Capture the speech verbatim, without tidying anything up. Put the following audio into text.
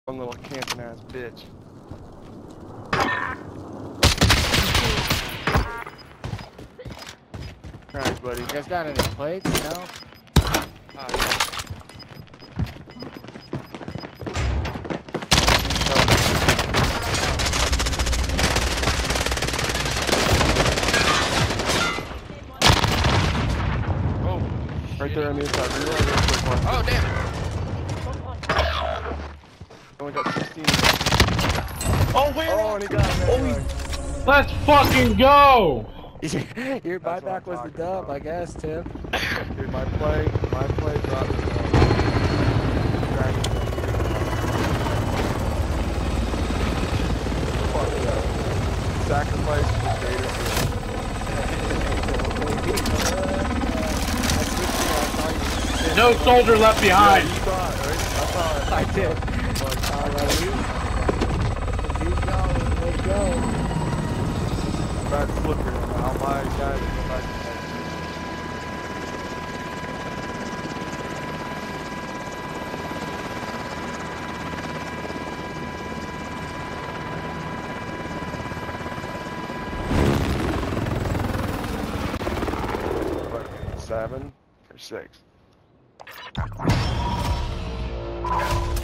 One little camping ass bitch. Alright, buddy. You guys got any plates? No? Ah, yeah. Oh, right there on the inside. Reload real quick, Mark. Oh, damn. Only got sixteen. Oh, where? Oh, and he got that. Oh, let's fucking go! Your buyback was the dub, about. I guess, Tim. Dude, my play, my play brought me up. Fuck yeah. Sacrifice for greater good. No soldier left behind. Yeah, you saw it, right? I saw it. I did. Alright. Keep going, let's go. Bad slippery. How my guys go back to seven or six.